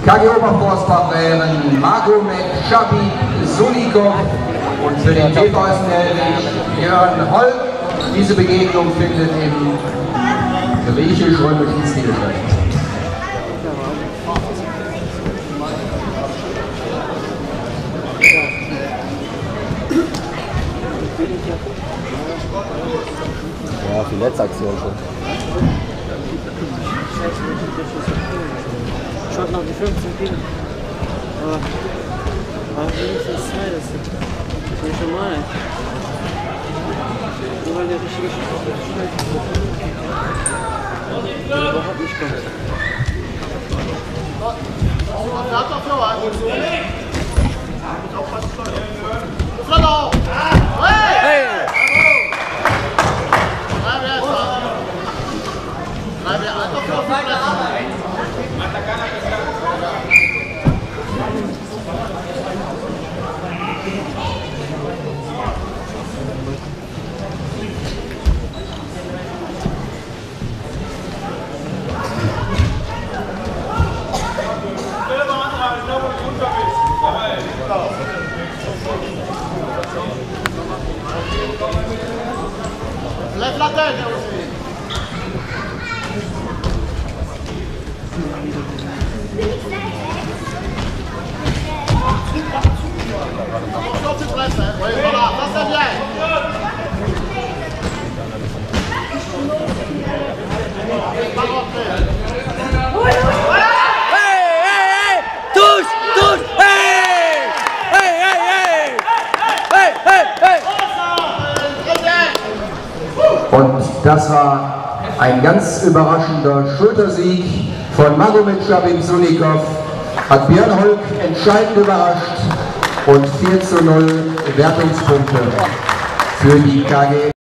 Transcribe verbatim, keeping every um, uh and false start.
K G Oberforstbach wären Magomed Shabib Sulikov und für den T V S Jörn Holk. Diese Begegnung findet im griechisch-römischen Stil statt. Ja, die letzte Aktion schon. Schaut noch die fünfzehn Kilo. Aber, aber wenigstens zwei, das ist nicht normal. Nur weil der richtige Schuss überhaupt nicht kommt. Left like that. Und das war ein ganz überraschender Schultersieg von Magomed Shabib Sulikov. Hat Björn Holk entscheidend überrascht und vier zu null Wertungspunkte für die K G.